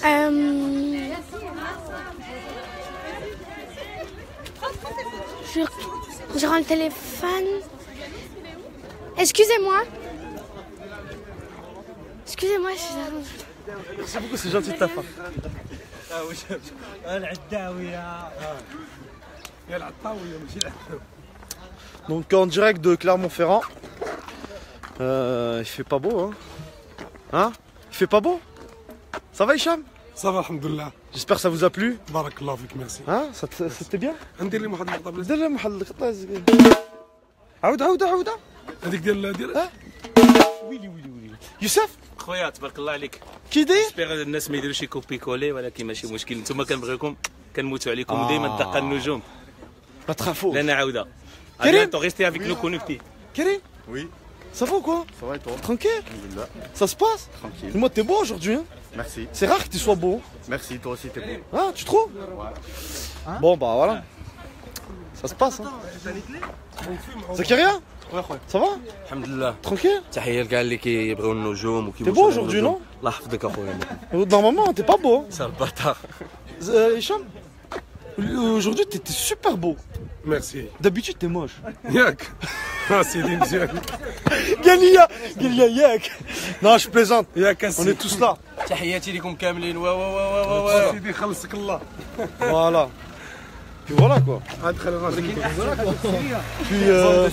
Je rends le téléphone. Excusez-moi. Excusez-moi. Merci beaucoup, c'est gentil de ta part. Donc en direct de Clermont-Ferrand. Il fait pas beau, hein? Hein? Il fait pas beau? Ça va, Hicham? Ça va, alhamdoulilah. J'espère que ça vous a plu. Barakallah fik, merci. Hein? C'était bien? ندير لي واحد الخطاب دير لي محل الخطا. عاود هذيك ديال ويلي يوسف خويا تبارك الله عليك. كي داير؟ جيسبيغ الناس ما يديروش كوبي كولي ولكن ماشي مشكل. نتوما كنبغيكم كنموتوا عليكم ودائما تلقى النجوم. ما تخافوش. لنا عوده. كريم ريستي افيك لو كونيكتي. Karim? Oui. Ça va ou quoi? Ça va et toi? Tranquille? Alhamdoulilah. Ça se passe? Tranquille. Moi t'es beau aujourd'hui, hein? Merci. C'est rare que tu sois beau. Merci, toi aussi t'es beau. Ah, tu trouves? Ouais. Bon bah voilà. Ça se passe, hein? Zakaria? Ça va? الحمد لله. Tranquille? تحيه لكاع اللي كيبغيو النجوم وكيبغيو. T'es beau aujourd'hui, non? الله يحفظك اخويا. Normalement t'es pas beau, hein? صار بطاخ. Hicham? Aujourd'hui t'es super beau. ميرسي. D'habitude t'es moche. ياك سيدي مزيان. Galia, yak. Non, je plaisante. ياك On est tous là. تحياتي لكم كاملين. وا سيدي خلصك الله. Voilà. Puis voilà quoi. ادخل الراجل. Puis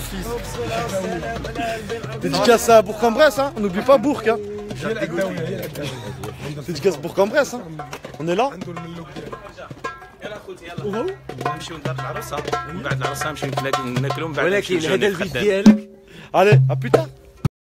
dédicace à Bourg-en-Bresse, hein. On n'oublie pas Bourg, hein. هي العداويه هي العداويه. Dédicace Bourg-en-Bresse, hein. On est là. عنده الملوك ديالو. يلا خوتي يلا نمشيو لدار العروسه ومن بعد العروسه نمشيو ناكلوا من بعد ولكن هذا الفيديو ديالك Allez, à plus tard.